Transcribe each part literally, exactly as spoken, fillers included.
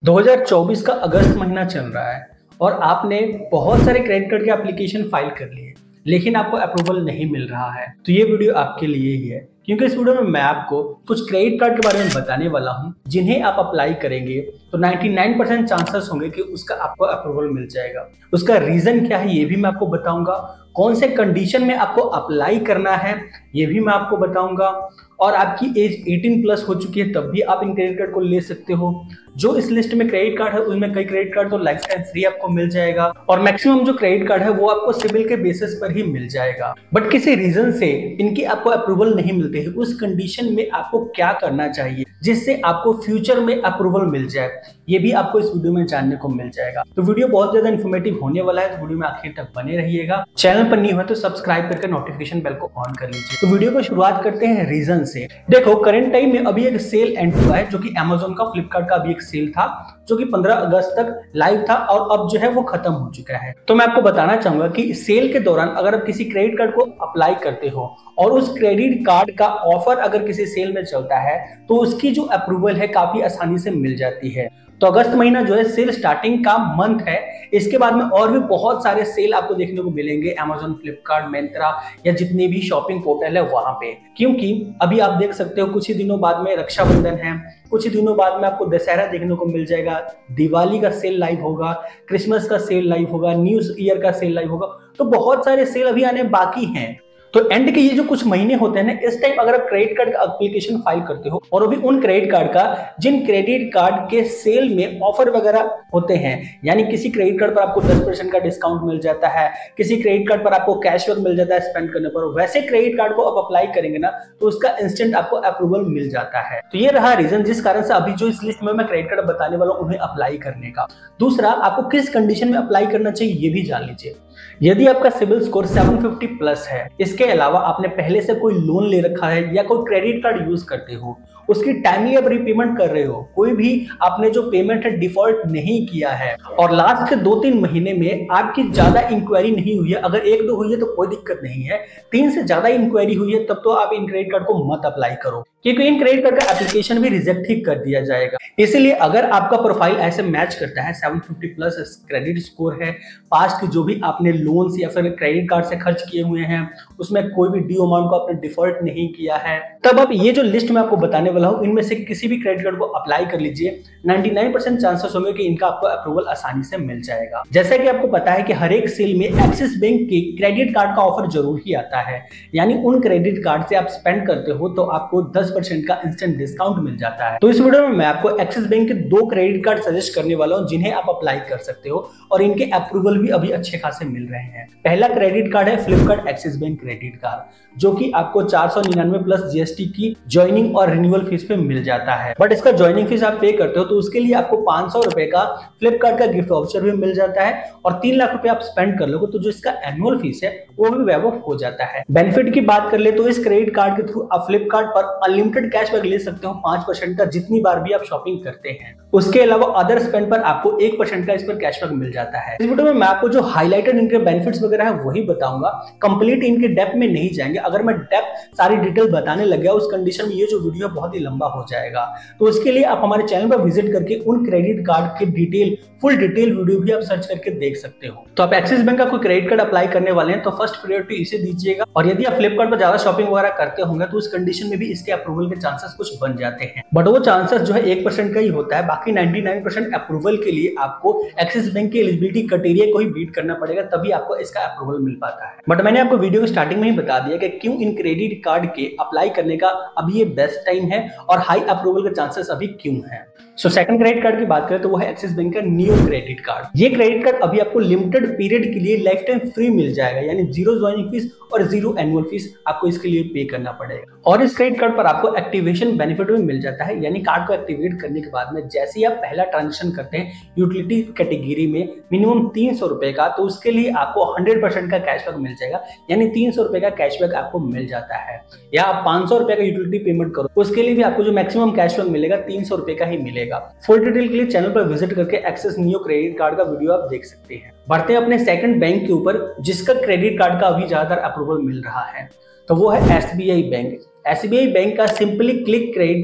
दो हज़ार चौबीस का अगस्त महीना चल रहा है और आपने बहुत सारे क्रेडिट कार्ड के एप्लीकेशन फाइल कर लिए, लेकिन आपको अप्रूवल नहीं मिल रहा है। तो ये वीडियो आपके लिए ही है, क्योंकि इस वीडियो में मैं आपको कुछ क्रेडिट कार्ड के बारे में बताने वाला हूँ जिन्हें आप अप्लाई करेंगे तो निन्यानवे परसेंट चांसेस होंगे कि उसका आपको अप्रूवल मिल जाएगा। उसका रीजन क्या है ये भी मैं आपको बताऊंगा, कौन से कंडीशन में आपको अप्लाई करना है ये भी मैं आपको बताऊंगा, और आपकी एज अठारह प्लस हो चुकी है तब भी आप इन क्रेडिट कार्ड को ले सकते हो। जो इस लिस्ट में क्रेडिट कार्ड है उनमें कई क्रेडिट कार्ड तो लाइफ टाइम फ्री आपको मिल जाएगा, और मैक्सिमम जो क्रेडिट कार्ड है वो आपको सिबिल के बेसिस पर ही मिल जाएगा। बट किसी रीजन से इनकी आपको अप्रूवल नहीं मिलते है, उस कंडीशन में आपको क्या करना चाहिए जिससे आपको फ्यूचर में अप्रूवल मिल जाए, ये भी आपको इस वीडियो में जानने को मिल जाएगा। तो वीडियो बहुत ज्यादा इन्फॉर्मेटिव होने वाला है, तो वीडियो में आखिर तक बने रहिएगा। चैनल पर नहीं हो तो सब्सक्राइब करके नोटिफिकेशन बेल को ऑन कर लीजिए। तो वीडियो को शुरुआत करते हैं रीजन से। देखो, करंट टाइम में अभी एक सेल एंड हुआ है जो कि अमेज़न का, फ्लिपकार्ट का अभी एक सेल था जो कि पंद्रह अगस्त तक लाइव था और अब जो है वो खत्म हो चुका है। तो मैं आपको बताना चाहूंगा कि सेल के दौरान अगर आप किसी क्रेडिट कार्ड को अप्लाई करते हो और उस क्रेडिट कार्ड का ऑफर अगर किसी सेल में चलता है तो उसकी जो अप्रूवल है काफी आसानी से मिल जाती है। तो अगस्त महीना जो है सेल स्टार्टिंग का मंथ है। इसके बाद में और भी बहुत सारे सेल आपको देखने को मिलेंगे अमेज़न, फ्लिपकार्ट, मिंत्रा या जितने भी शॉपिंग पोर्टल है वहां पे, क्योंकि अभी आप देख सकते हो कुछ ही दिनों बाद में रक्षाबंधन है, कुछ ही दिनों बाद में आपको दशहरा देखने को मिल जाएगा, दिवाली का सेल लाइव होगा, क्रिसमस का सेल लाइव होगा, न्यू ईयर का सेल लाइव होगा। तो बहुत सारे सेल अभी आने बाकी हैं। तो एंड के ये जो कुछ महीने होते हैं ना, इस टाइम अगर आप क्रेडिट कार्ड का एप्लीकेशन फाइल करते हो, और वो भी उन क्रेडिट कार्ड का जिन क्रेडिट कार्ड के सेल में ऑफर वगैरह होते हैं, यानी किसी क्रेडिट कार्ड पर आपको दस परसेंट का डिस्काउंट मिल जाता है, किसी क्रेडिट कार्ड पर आपको कैशबैक मिल जाता है स्पेंड करने पर, वैसे क्रेडिट कार्ड को आप अप्लाई करेंगे ना तो उसका इंस्टेंट आपको अप्रूवल मिल जाता है। तो ये रहा रीजन जिस कारण से अभी जो इस लिस्ट में मैं क्रेडिट कार्ड बताने वाला हूं उन्हें अप्लाई करने का। दूसरा, आपको किस कंडीशन में अप्लाई करना चाहिए ये भी जान लीजिए। यदि आपका सिबिल स्कोर सात सौ पचास प्लस है, इसके अलावा आपने पहले से कोई लोन ले रखा है या कोई क्रेडिट कार्ड यूज करते हो, उसकी टाइमली आप रीपेमेंट कर रहे हो, कोई भी आपने जो पेमेंट है डिफॉल्ट नहीं किया है, और लास्ट के दो तीन महीने में आपकी ज्यादा इंक्वायरी नहीं हुई है, अगर एक दो हुई है तो कोई दिक्कत नहीं है, तीन से ज्यादा इंक्वायरी हुई है तब तो आप इन क्रेडिट कार्ड को मत अप्लाई करो, क्योंकि इन क्रेडिट कार्ड का एप्लीकेशन भी रिजेक्ट ही कर दिया जाएगा। इसलिए अगर आपका प्रोफाइल ऐसे मैच करता है, सात सौ पचास प्लस क्रेडिट स्कोर है, पास्ट जो भी आपने लोन्स या फिर क्रेडिट कार्ड से खर्च किए हुए हैं उसमें कोई भी ड्यू अमाउंट को आपने डिफॉल्ट नहीं किया है, तब आप ये जो लिस्ट में आपको बताने वाला हूं इनमें से किसी भी क्रेडिट कार्ड को अप्लाई कर लीजिए। निन्यानवे परसेंट चांसेस होंगे कि इनका आपको अप्रूवल आसानी से मिल जाएगा। जैसा कि आपको पता है कि हर एक सेल में एक्सिस बैंक के क्रेडिट कार्ड का ऑफर जरूर ही आता है, यानी उन क्रेडिट कार्ड से आप स्पेंड करते हो तो आपको दस परसेंट का इंस्टेंट डिस्काउंट मिल जाता है। तो इस वीडियो में मैं आपको एक्सिस बैंक के दो क्रेडिट कार्ड सजेस्ट करने वाला हूं जिन्हें आप अप्लाई कर सकते हो और इनके अप्रूवल भी अभी अच्छे खासे मिल रहे हैं। पहला क्रेडिट कार्ड है Flipkart Axis bank credit card, जो कि आपको चार सौ निन्यानवे प्लस जीएसटी की ज्वाइनिंग और रिन्यूअल फीस पे मिल जाता है। बट इसका ज्वाइनिंग फीस आप पे करते हो तो उसके लिए आपको पांच सौ रुपए का फ्लिपकार्ट का गिफ्ट वाउचर भी मिल जाता है, और तीन लाख रुपए आप स्पेंड कर लोगे तो जो इसका एनुअल फीस है वो भी वैव ऑफ हो जाता है। बेनिफिट की बात कर ले तो इस क्रेडिट कार्ड के थ्रू आप फ्लिपकार्ट पर अनलिमिटेड कैशबैक ले सकते हो पांच परसेंट का जितनी बार भी आप शॉपिंग करते हैं। उसके अलावा अदर स्पेंड पर आपको एक परसेंट का इस पर कैशबैक मिल जाता है। इस वीडियो में मैं आपको जो हाईलाइटेड इनके बेनिफिट्स वगैरह है वही बताऊंगा, कंप्लीट इनके डेप्थ में नहीं जाएंगे। अगर मैं डेप्थ सारी डिटेल बताने लग गया उस कंडीशन में ये जो वीडियो बहुत ही लंबा हो जाएगा। तो उसके लिए आप हमारे चैनल पर विजिट करके उन क्रेडिट कार्ड के डिटेल फुल डिटेल वीडियो भी आप सर्च करके देख सकते हो। तो आप एक्सिस बैंक का कोई क्रेडिट कार्ड अप्लाई करने वाले हैं तो फर्स्ट प्रायोरिटी इसे दीजिएगा, और यदि आप फ्लिपकार्ट पर ज्यादा शॉपिंग वगैरह करते होंगे तो उस कंडीशन में भी इसके अप्रूवल के चांसेस कुछ बन जाते हैं, बट वो चांसेस जो है एक परसेंट का ही होता है। बाकी निन्यानवे परसेंट अप्रूवल के लिए आपको एक्सिस बैंक के एलिजिबिलिटी क्राइटेरिया को ही बीट करना पड़ेगा, तभी आपको इसका अप्रूवल मिल पाता है। बट मैंने आपको वीडियो के स्टार्टिंग में ही बता दिया कि क्यों इन क्रेडिट कार्ड के अप्लाई करने का अभी ये बेस्ट टाइम है और हाई अप्रूवल के चांसेस अभी क्यों हैं। सो सेकंड क्रेडिट कार्ड की बात करें तो वो है एक्सिस बैंक का न्यू क्रेडिट कार्ड। ये क्रेडिट कार्ड अभी आपको लिमिटेड पीरियड के लिए लाइफ टाइम फ्री मिल जाएगा, यानी जीरो ज्वाइनिंग फीस और जीरो एनुअल फीस आपको इसके लिए पे करना पड़ेगा। और इस क्रेडिट कार्ड पर आपको एक्टिवेशन बेनिफिट भी मिल जाता है, यानी कार्ड को एक्टिवेट करने के बाद में जैसे ही आप पहला ट्रांजेक्शन करते हैं यूटिलिटी कैटेगरी में मिनिमम तीन सौ रुपए का, तो उसके लिए आपको हंड्रेड परसेंट का कैशबैक मिल जाएगा, यानी तीन सौ रुपए का कैशबैक आपको मिल जाता है। या आप पांच सौ रुपए का यूटिलिटी पेमेंट करो उसके लिए भी आपको जो मैक्सिमम कैशबैक मिलेगा तीन सौ रुपए का ही मिलेगा। फुल डिटेल के लिए चैनल पर विजिट करके एक्सिस न्यू क्रेडिट कार्ड का वीडियो आप देख सकते हैं। बढ़ते हैं अपने सेकंड बैंक के ऊपर जिसका क्रेडिट कार्ड का अभी ज्यादातर अप्रूवल मिल रहा है, तो वो है एसबीआई बैंक। एसबीआई बैंक का सिंपली क्लिक क्रेडिट कार्ड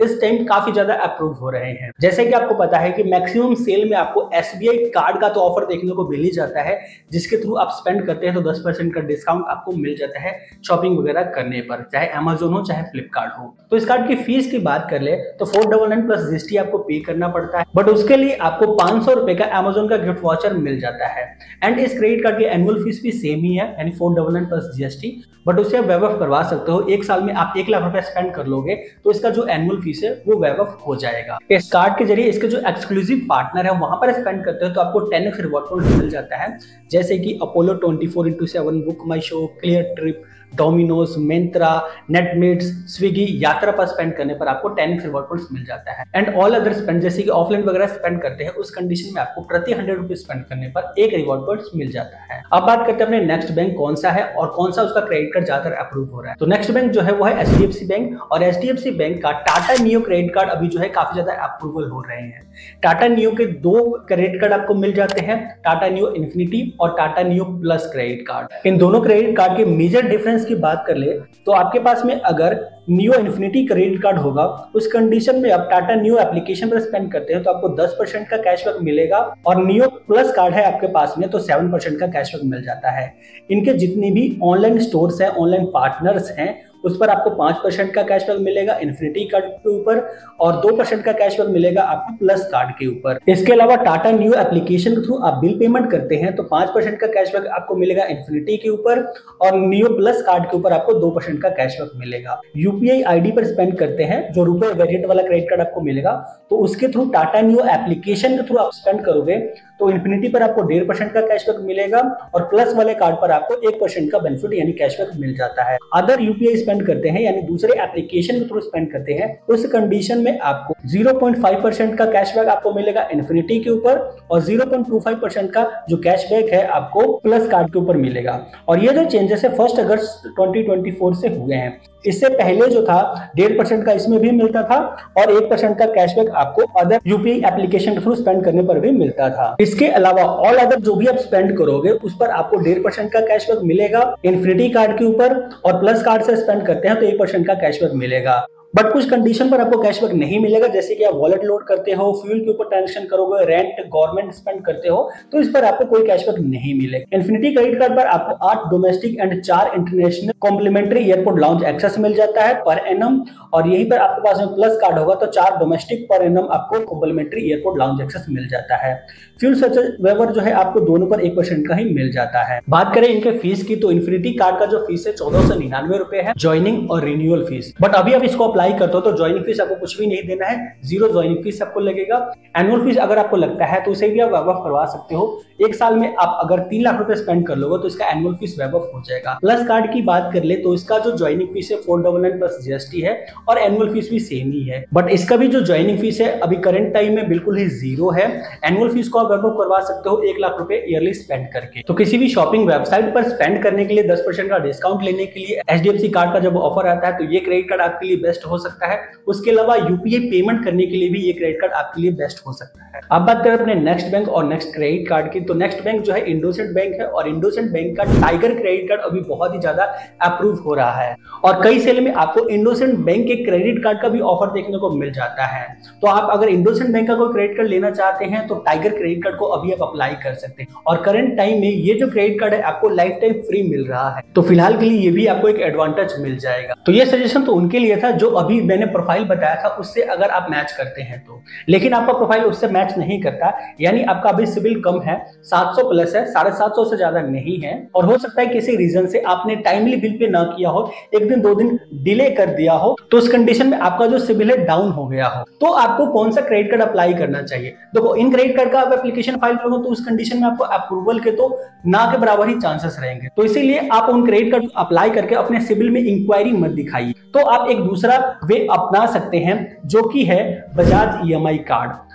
इस टाइम काफी ज्यादा अप्रूव हो रहे हैं। जैसे कि आपको पता है कि मैक्सिमम सेल में आपको एसबीआई कार्ड का तो ऑफर देखने को मिल ही जाता है, जिसके थ्रू आप स्पेंड करते हैं तो दस परसेंट का डिस्काउंट आपको मिल जाता है शॉपिंग वगैरह करने पर, चाहे अमेजोन हो चाहे फ्लिपकार्ट हो। तो इस कार्ड की फीस की बात कर ले तो four double nine plus GST आपको पे करना पड़ता है, बट उसके लिए आपको पांच सौ रुपए का अमेजोन का गिफ्ट वाउचर मिल जाता है। एंड इस क्रेडिट कार्ड की एनुअल फीस भी सेम ही है, यानी four double nine plus GST, but उसे आप वेव ऑफ करवा सकते हो। एक साल में आप एक लाख रुपए स्पेंड कर लोगे तो इसका जो एनुअल फीस है वो वेव ऑफ हो जाएगा। इस कार्ड के जरिए इसके जो एक्सक्लूसिव पार्टनर है वहां पर स्पेंड करते हो तो आपको टेन एक्स रिवॉर्ड पॉइंट मिल जाता है, जैसे कि Apollo twenty four into seven, BookMyShow, Cleartrip, Domino's, Myntra, Netmeds, Swiggy, Yatra पर स्पेंड करने पर आपको टेन एक्स रिवॉर्ड पॉइंट्स मिल जाता है। एंड ऑल अदर स्पेंड जैसे कि ऑफलाइन वगैरह स्पेंड करते हैं उस कंडीशन में आपको प्रति हंड्रेड रुपीज स्पेंड करने पर एक रिवॉर्ड पॉइंट्स मिल जाता है। अब बात करते हैं अपने नेक्स्ट बैंक कौन सा है और कौन सा उसका क्रेडिट कार्ड ज्यादातर अप्रूव हो रहा है। तो नेक्स्ट बैंक जो है वो है एचडीएफसी बैंक, और एचडीएफसी बैंक का टाटा नियो क्रेडिट कार्ड अभी जो है काफी ज्यादा अप्रूवल हो रहे हैं। टाटा नियो के दो क्रेडिट कार्ड आपको मिल जाते हैं, टाटा नियो इन्फिनिटी और Tata Neo plus credit card. इन दोनों क्रेडिट कार्ड के मेजर डिफरेंस की बात कर ले तो आपके पास में अगर नियो इन्फिनिटी क्रेडिट कार्ड होगा उस कंडीशन में आप टाटा नियो एप्लीकेशन पर स्पेंड करते हैं तो आपको दस परसेंट का कैशबैक मिलेगा, और नियो प्लस कार्ड है आपके पास में तो सेवन परसेंट का कैशबैक मिल जाता है। इनके जितने भी ऑनलाइन स्टोर्स हैं, ऑनलाइन पार्टनर्स हैं, उस पर आपको पांच परसेंट का कैशबैक मिलेगा इन्फिनिटी कार्ड के ऊपर, और दो परसेंट का कैशबैक मिलेगा आपको प्लस कार्ड के ऊपर। इसके अलावा टाटा नियो एप्लीकेशन के थ्रू आप बिल पेमेंट करते हैं तो पांच परसेंट का कैशबैक आपको मिलेगा इन्फिनिटी के ऊपर, और नियो प्लस कार्ड के ऊपर आपको दो परसेंट का कैशबैक मिलेगा। यूपीआई आईडी पर स्पेंड करते हैं जो रुपए वेरिएंट वाला क्रेडिट कार्ड आपको मिलेगा, तो उसके थ्रू टाटा नियो एप्लीकेशन के थ्रू आप स्पेंड करोगे तो इन्फिनिटी पर आपको डेढ़ परसेंट का कैशबैक मिलेगा, और प्लस वाले कार्ड पर आपको एक परसेंट का बेनिफिट यानी कैशबैक मिल जाता है। अदर यूपीआई स्पेंड करते हैं यानी दूसरे एप्लीकेशन के थ्रू स्पेंड करते हैं उस कंडीशन में आपको ज़ीरो पॉइंट फाइव परसेंट का कैशबैक आपको मिलेगा इन्फिनिटी के ऊपर, और zero point two five percent का जो कैशबैक है आपको प्लस कार्ड के ऊपर मिलेगा। और ये जो चेंजेस है first August twenty twenty four से हुए हैं। इससे पहले जो था डेढ़ परसेंट का इसमें भी मिलता था, और एक परसेंट का कैशबैक आपको अदर यूपीआई एप्लीकेशन के थ्रू स्पेंड करने पर भी मिलता था। इसके अलावा ऑल अदर जो भी आप स्पेंड करोगे उस पर आपको डेढ़ परसेंट का कैशबैक मिलेगा इन्फिनिटी कार्ड के ऊपर, और प्लस कार्ड से स्पेंड करते हैं तो एक परसेंट का कैशबैक मिलेगा। बट कुछ कंडीशन पर आपको कैशबैक नहीं मिलेगा, जैसे कि आप वॉलेट लोड करते हो, फ्यूल के ऊपर ट्रांजेक्शन करोगे, रेंट, गवर्नमेंट स्पेंड करते हो तो इस पर आपको कोई कैशबैक नहीं मिलेगा। इन्फिनिटी क्रेडिट कार्ड पर आपको आठ डोमेस्टिक एंड चार international complimentary airport lounge access मिल जाता है पर एनम, और यहीं पर आपके पास में प्लस कार्ड होगा तो चार डोमेस्टिक पर एनम आपको कॉम्प्लीमेंट्री एयरपोर्ट लाउंज एक्सेस मिल जाता है। फ्यूल सर्चार्ज वेवर जो है आपको दोनों पर एक परसेंट का ही मिल जाता है। बात करें इनके फीस की तो इन्फिनिटी कार्ड का जो फीस है चौदह सौ निन्यानवे रुपए है ज्वाइनिंग और रिन्यूअल फीस, बट अभी आप इसको अप्लाई करते हो तो ज्वाइनिंग फीस आपको कुछ भी नहीं देना है, जीरो ज्वाइनिंग फीस आपको लगेगा। एनुअल फीस अगर आपको लगता है तो उसे भी आप वेव ऑफ करवा सकते हो। एक साल में आप अगर तीन लाख रुपए स्पेंड कर लोगे तो इसका एनुअल फीस वेव ऑफ हो जाएगा। प्लस कार्ड की बात कर ले तो इसका जो ज्वाइनिंग फीस है four double nine plus GST है, और एनुअल फीस भी सेम ही है, बट इसका भी जो ज्वाइनिंग फीस है अभी करंट टाइम में बिल्कुल ही जीरो है। एनुअल फीस को आप वेव ऑफ करवा सकते हो एक लाख रुपए ईयरली स्पेंड करके। तो किसी भी शॉपिंग वेबसाइट पर स्पेंड करने के लिए दस परसेंट का डिस्काउंट लेने के लिए एचडीएफसी कार्ड का जब ऑफर आता है तो ये क्रेडिट कार्ड आपके लिए बेस्ट हो सकता है। उसके अलावा यूपीआई पेमेंट करने के लिए भी ये क्रेडिट कार्ड आपके लिए बेस्ट हो सकता है। अब बात करें अपने नेक्स्ट बैंक और नेक्स्ट क्रेडिट कार्ड की, तो नेक्स्ट बैंक जो है इंडोसेंट बैंक है, और इंडोसेंट बैंक का टाइगर क्रेडिट कार्ड अभी बहुत ही ज्यादा अप्रूव हो रहा है, और कई सेल में आपको इंडोसेंट बैंक के क्रेडिट कार्ड का भी ऑफर देखने को मिल जाता है। तो आप अगर इंडोसेंट बैंक का कोई क्रेडिट कार्ड लेना चाहते हैं तो टाइगर क्रेडिट कार्ड को अभी आप अप्लाई कर सकते हैं, और करंट टाइम में ये जो क्रेडिट कार्ड है आपको लाइफ टाइम फ्री मिल रहा है, तो फिलहाल के लिए ये भी आपको एक एडवांटेज मिल जाएगा। तो ये सजेशन तो उनके लिए था जो अभी मैंने प्रोफाइल बताया था उससे अगर आप मैच करते हैं तो, लेकिन आपका प्रोफाइल उससे मैच नहीं करता, यानी आपका अभी सिविल कम है, सात सौ प्लस है, साढ़े सात सौ से ज्यादा नहीं है, और हो सकता है किसी रीजन से आपने टाइमली बिल पे ना किया हो, एक दिन दो दिन डिले कर दिया हो, तो उस कंडीशन में आपका जो सिविल है डाउन हो गया हो, तो आपको कौन सा क्रेडिट कार्ड अप्लाई करना चाहिए। देखो इन क्रेडिट कार्ड का आप एप्लीकेशन फाइल करोगे तो उस कंडीशन में आपको अप्रूवल के तो ना के बराबर ही चांसेस रहेंगे, तो इसीलिए आप उन क्रेडिट कार्ड अप्लाई करके अपने सिविल में इंक्वायरी मत दिखाइए। तो आप एक दूसरा वे अपना सकते हैं जो कि है बजाज ईएमआई कार्ड।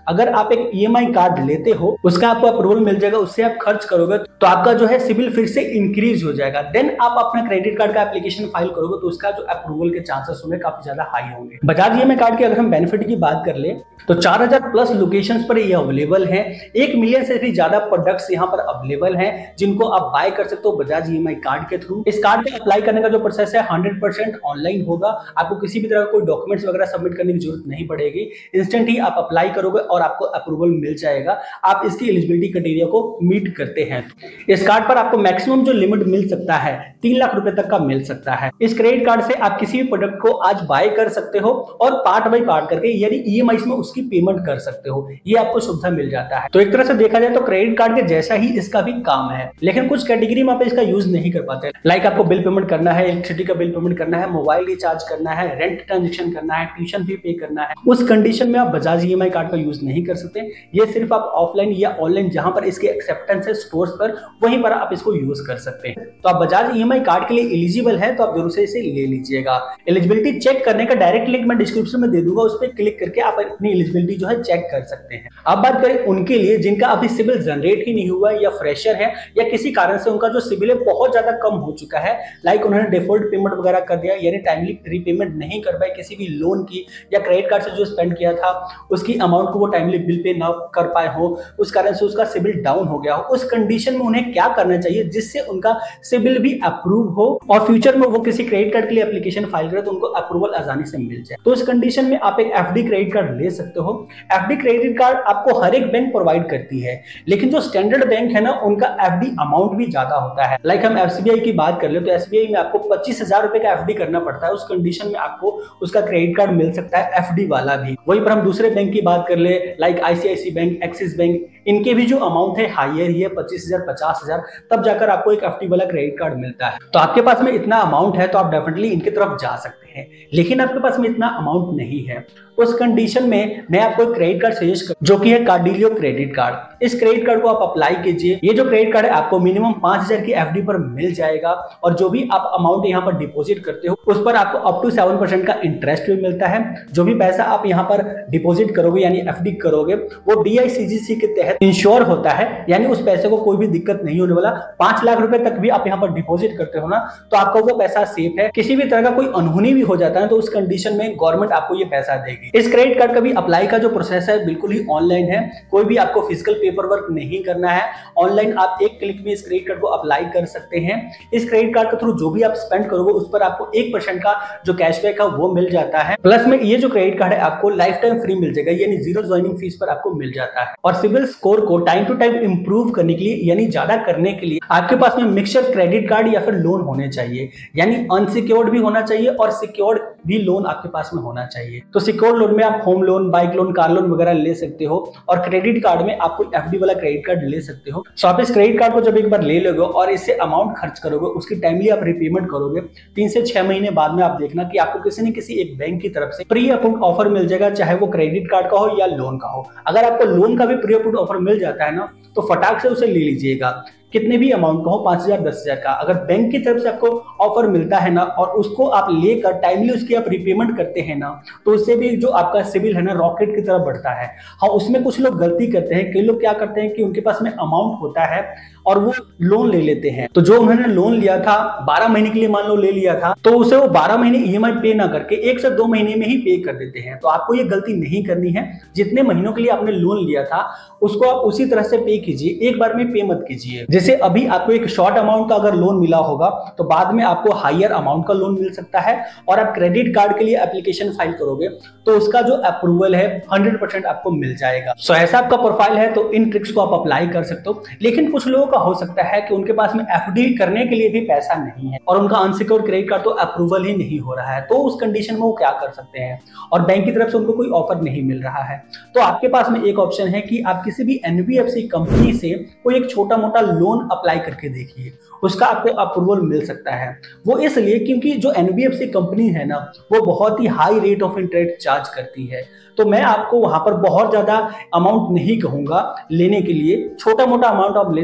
अगर आप एक ई एम आई कार्ड लेते हो, उसका आपको अप्रूवल मिल जाएगा, उससे आप खर्च करोगे तो आपका जो है सिबिल फिर से इंक्रीज हो जाएगा। देन आप अपना क्रेडिट कार्ड का एप्लीकेशन फाइल करोगे तो उसका जो अप्रूवल के चांसेस होंगे काफी ज्यादा हाई होंगे। Bajaj E M I card के अगर हम बेनिफिट की बात कर ले तो चार हज़ार प्लस लोकेशंस पर ये अवेलेबल है। एक मिलियन से भी ज्यादा प्रोडक्ट्स यहाँ पर अवेलेबल हैं जिनको आप बाय कर सकते हो Bajaj E M I card के थ्रू। इस कार्ड पे अप्लाई करने का जो प्रोसेस है हंड्रेड परसेंट ऑनलाइन होगा। आपको किसी भी तरह का कोई डॉक्यूमेंट्स वगैरह सबमिट करने की जरूरत नहीं पड़ेगी। इंस्टेंट ही आप अप्लाई करोगे और आपको अप्रूवल मिल जाएगा। आप इसकी एलिजिबिलिटी क्राइटेरिया को मीट करते हैं। इस कार्ड पर आपको मैक्सिमम जो लिमिट मिल सकता है तीन लाख रुपए तक का मिल सकता है। इस क्रेडिट कार्ड से आप किसी भी प्रोडक्ट को आज बाय कर सकते हो और पार्ट बाय पार्ट करके यानी ई एम आई में उसकी पेमेंट कर सकते हो। ये आपको सुविधा मिल जाता है। तो एक तरह से देखा जाए तो क्रेडिट कार्ड के जैसा ही इसका भी काम है, लेकिन कुछ कैटेगरी में आप इसका यूज नहीं कर पाते। लाइक आपको बिल पेमेंट करना है, इलेक्ट्रिसिटी का बिल पेमेंट करना है, मोबाइल रिचार्ज करना है, रेंट ट्रांजेक्शन करना है, ट्यूशन फी पे करना है, उस कंडीशन में आप Bajaj E M I card का यूज नहीं कर सकते। ये सिर्फ आप ऑफलाइन या ऑनलाइन जहां पर इसके एक्सेप्टेंस है स्टोर्स पर, वहीं पर आप इसको यूज कर सकते हैं। तो आप Bajaj E M I card के लिए एलिजिबल है तो आप जरूर से इसे ले लीजिएगा। एलिजिबिलिटी चेक करने का डायरेक्ट लिंक मैं डिस्क्रिप्शन में दे दूंगा, उस पर क्लिक करके आप अपनी एलिजिबिलिटी जो है चेक कर सकते हैं। अब बात करें उनके लिए जिनका अभी सिबिल जनरेट ही नहीं हुआ या फ्रेशर है या किसी कारण से उनका जो सिबिल है बहुत ज्यादा कम हो चुका है, लाइक उन्होंने डिफॉल्ट पेमेंट वगैरह कर दिया यानी टाइमली रीपेमेंट नहीं कर पाए किसी भी लोन की, या क्रेडिट कार्ड से जो स्पेंड किया था उसकी अमाउंट को वो टाइमली बिल पे ना कर पाए हो, उस कारण से उसका सिबिल डाउन हो गया हो। उस कंडीशन में उन्हें क्या करना चाहिए जिससे उनका सिबिल भी अप्रूव हो और फ्यूचर में वो किसी क्रेडिट कार्ड के लिए एप्लीकेशन फाइल करे तो उनको अप्रूवल आसानी से मिल जाए। तो इस कंडीशन में आप एक एफ डी क्रेडिट कार्ड ले सकते हो। एफ डी क्रेडिट कार्ड आपको हर एक बैंक प्रोवाइड करती है, लेकिन जो स्टैंडर्ड बैंक है ना उनका एफ डी अमाउंट भी ज्यादा होता है। लाइक हम एस बी आई की बात कर ले तो एस बी आई में आपको पच्चीस हजार रुपए का एफ डी करना पड़ता है। उस कंडीशन में आपको उसका क्रेडिट कार्ड मिल सकता है एफ डी वाला भी। वहीं पर हम दूसरे बैंक की बात कर ले like I C I C bank, axis bank, इनके भी जो अमाउंट है हायर ही है पच्चीस हजार पचास हजार, तब जाकर आपको एक एफ डी वाला क्रेडिट कार्ड मिलता है। तो आपके पास में इतना अमाउंट है तो आप डेफिनेटली इनकी तरफ जा सकते हैं, लेकिन आपके पास में इतना अमाउंट नहीं है। उस कंडीशन में मैं आपको एक क्रेडिट कार्ड सजेस्ट कर जो कि है कार्डिलियो क्रेडिट कार्ड। इस क्रेडिट कार्ड को आप अप्लाई कीजिए। ये जो क्रेडिट कार्ड है आपको मिनिमम पांच हजार की एफ डी पर मिल जाएगा और जो भी आप अमाउंट यहाँ पर डिपॉजिट करते हो उस पर आपको अप टू सेवन परसेंट का इंटरेस्ट भी मिलता है। जो भी पैसा आप यहाँ पर डिपॉजिट करोगे यानी एफ डी करोगे वो डी आई सी जी सी के तहत इंश्योर होता है, यानी उस पैसे को कोई भी दिक्कत नहीं होने वाला। पांच लाख रुपए तक भी आप यहाँ पर डिपॉजिट करते हो ना तो आपका वो पैसा सेफ है। किसी भी तरह का कोई अनहोनी भी हो जाता है तो उस कंडीशन में गवर्नमेंट आपको ये पैसा देगी। इस क्रेडिट कार्ड का भी अप्लाई का जो प्रोसेस है बिल्कुल ही ऑनलाइन है। कोई भी आपको फिजिकल पेपर वर्क नहीं करना है। ऑनलाइन आप एक क्लिक में इस क्रेडिट कार्ड को अप्लाई कर सकते हैं। इस क्रेडिट कार्ड के थ्रू जो भी आप स्पेंड करोगे उस पर आपको एक परसेंट का जो कैशबैक है वो मिल जाता है। प्लस में ये जो क्रेडिट कार्ड है आपको लाइफ टाइम फ्री मिल जाएगा, यानी जीरो ज्वाइनिंग फीस पर आपको मिल जाता है। और सिबिल स्कोर को टाइम टू टाइम इंप्रूव करने के लिए यानी ज्यादा करने के लिए आपके पास में मिक्सचर क्रेडिट कार्ड या फिर लोन होने चाहिए, यानी अनसिक्योर्ड भी होना चाहिए और सिक्योर्ड भी लोन आपके पास में होना चाहिए। तो सिक्योर्ड लोन में आप home loan, bike loan, car loan वगैरह ले सकते हो और क्रेडिट कार्ड में आपको एफ डी वाला क्रेडिट कार्ड ले सकते हो। सो आप इस क्रेडिट कार्ड को जब एक बार ले लोगे और इससे अमाउंट खर्च करोगे उसकी टाइमली आप रिपेमेंट करोगे, तीन से छह महीने बाद में आप देखना कि आपको किसी न किसी एक बैंक की तरफ से प्री अप्रूव्ड ऑफर मिल जाएगा, चाहे वो क्रेडिट कार्ड का हो या लोन का हो। अगर आपको लोन का भी प्री अप्रूव्ड ऑफर मिल जाता है ना तो फटाक से उसे ले लीजिएगा, कितने भी अमाउंट का हो, पांच हजार दस हजार का। अगर बैंक की तरफ से आपको ऑफर मिलता है ना और उसको आप लेकर टाइमली उसकी आप रिपेमेंट करते हैं ना तो उससे भी जो आपका सिबिल है ना रॉकेट की तरफ बढ़ता है। हाँ, उसमें कुछ लोग गलती करते हैं। कई लोग क्या करते हैं कि उनके पास में अमाउंट होता है और वो लोन ले लेते हैं, तो जो उन्होंने लोन लिया था बारह महीने के लिए मान लो ले लिया था तो उसे वो बारह महीने ई एम आई पे ना करके एक से दो महीने में ही पे कर देते हैं। तो आपको ये गलती नहीं करनी है। जितने महीनों के लिए आपने लोन लिया था उसको आप उसी तरह से पे कीजिए, एक बार में पे मत कीजिए। जैसे अभी आपको एक शॉर्ट अमाउंट का अगर लोन मिला होगा तो बाद में आपको हायर अमाउंट का लोन मिल सकता है और आप क्रेडिट कार्ड के लिए एप्लीकेशन फाइल करोगे तो उसका जो अप्रूवल है हंड्रेड परसेंट आपको मिल जाएगा। सो so, ऐसा आपका प्रोफाइल है तो इन ट्रिक्स को आप अप्लाई कर सकते हो। लेकिन कुछ लोगों का हो सकता है कि उनके पास में एफ डी करने के लिए भी पैसा नहीं है और उनका अनसिक्योर्ड क्रेडिट कार्ड तो अप्रूवल ही नहीं हो रहा है, तो उस कंडीशन में वो क्या कर सकते हैं और बैंक की तरफ से उनको कोई ऑफर नहीं मिल रहा है। तो आपके पास में एक ऑप्शन है कि आप किसी भी N B F C company से कोई एक छोटा मोटा लोन अप्लाई करके देखिए, उसका आपको अप्रूवल मिल सकता है। वो इसलिए क्योंकि जो N B F C company है ना वो बहुत ही high rate of interest charge करती है। तो मैं आपको वहां पर बहुत ज्यादा अमाउंट नहीं कहूंगा लेने के लिए, छोटा मोटा अमाउंट आप ले सकते हो,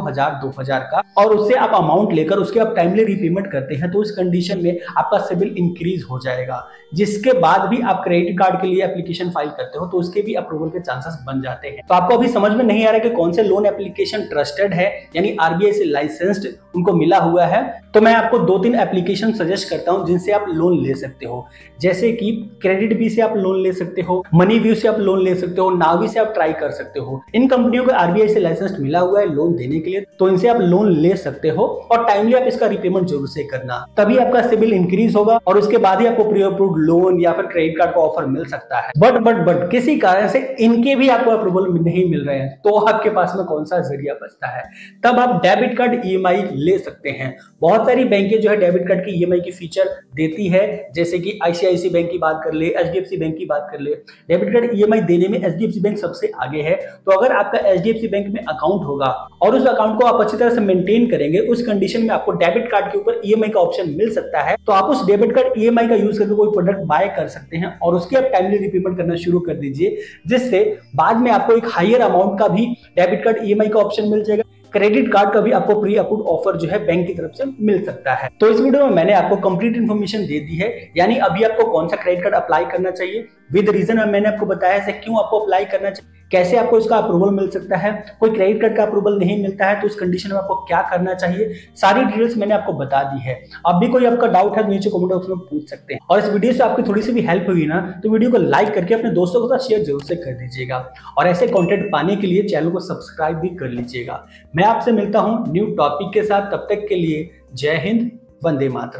हजार दो हजार का, और उससे आप अमाउंट लेकर उसके आप टाइमली रीपेमेंट करते हैं तो उस कंडीशन में आपका सिबिल इंक्रीज हो जाएगा, जिसके बाद भी आप क्रेडिट कार्ड के लिए एप्लीकेशन फाइल करते हो तो उसके भी अप्रूवल के चांसेस बन जाते हैं। तो आपको अभी समझ में नहीं आ रहा है कि कौन से लोन एप्लीकेशन ट्रस्टेड है, यानी आरबीआई से लाइसेंस्ड उनको मिला हुआ है, तो मैं आपको दो तीन एप्लीकेशन सजेस्ट करता हूं जिनसे आप लोन ले सकते हो। जैसे कि क्रेडिट बी से आप लोन ले सकते हो, मनी व्यू से आप लोन ले सकते हो, नावी से आप ट्राई कर सकते हो। इन कंपनियों को आरबीआई से लाइसेंस मिला हुआ है लोन देने के लिए, तो इनसे आप लोन ले सकते हो और टाइमली आप इसका रिपेमेंट जरूर से करना, तभी आपका सिबिल इंक्रीज होगा और उसके बाद ही आपको प्री अप्रूव्ड लोन या फिर क्रेडिट कार्ड का ऑफर मिल सकता है। बट बट बट किसी कारण से इनके भी आपको अप्रूवल नहीं मिल रहे हैं तो आपके पास में कौन सा जरिया बचता है? तब आप डेबिट कार्ड ईएमआई ले सकते हैं। बहुत सारी बैंकें जो है डेबिट कार्ड की ईएमआई की फीचर देती है, जैसे कि आईसीआईसी बैंक की बात कर ले, एचडीएफसी बैंक की बात कर ले। डेबिट कार्ड ईएमआई देने में एचडीएफसी बैंक सबसे आगे है। तो अगर आपका एचडीएफसी बैंक में अकाउंट होगा और उस अकाउंट को आप अच्छी तरह से मेंटेन करेंगे, उस कंडीशन में आपको डेबिट कार्ड के ऊपर ईएमआई का ऑप्शन मिल सकता है। तो आप उस डेबिट कार्ड ईएमआई का यूज करके कोई प्रोडक्ट बाय कर सकते हैं और उसकी आप टाइमली रिपेमेंट करना शुरू कर दीजिए, जिससे बाद में आपको एक हायर अमाउंट का भी डेबिट कार्ड ईएमआई का ऑप्शन मिल जाएगा। क्रेडिट कार्ड का भी आपको प्री अप्रूव्ड ऑफर जो है बैंक की तरफ से मिल सकता है। तो इस वीडियो में मैंने आपको कंप्लीट इन्फॉर्मेशन दे दी है, यानी अभी आपको कौन सा क्रेडिट कार्ड अप्लाई करना चाहिए विद रीजन मैंने आपको बताया है क्यों आपको अप्लाई करना चाहिए, कैसे आपको इसका अप्रूवल मिल सकता है, कोई क्रेडिट कार्ड का अप्रूवल नहीं मिलता है तो उस कंडीशन में आपको क्या करना चाहिए, सारी डिटेल्स मैंने आपको बता दी है। अब भी कोई आपका डाउट है तो नीचे कमेंट बॉक्स में पूछ सकते हैं। और इस वीडियो से आपकी थोड़ी सी भी हेल्प हुई ना तो वीडियो को लाइक करके अपने दोस्तों के साथ शेयर जरूर से कर दीजिएगा और ऐसे कंटेंट पाने के लिए चैनल को सब्सक्राइब भी कर लीजिएगा। मैं आपसे मिलता हूं न्यू टॉपिक के साथ, तब तक के लिए जय हिंद, वंदे मातरम।